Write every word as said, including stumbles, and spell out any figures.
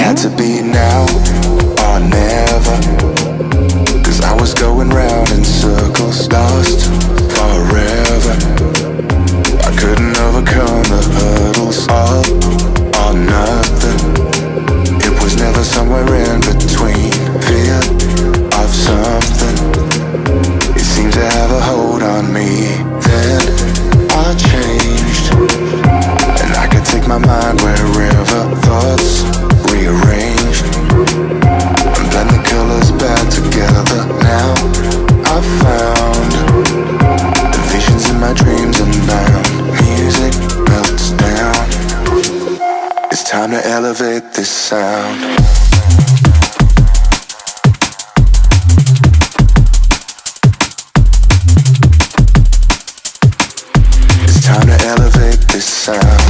Had to be now or never, 'cause I was going round in circles, lost forever. I couldn't overcome the hurdles, all or nothing. It was never somewhere in between, fear of something. It seemed to have a hold on me. Then I changed, and I could take my mind wherever, thoughts rearranged, and blend the colors back together. Now I've found the visions in my dreams unbound. Music melts down. It's time to elevate this sound. It's time to elevate this sound.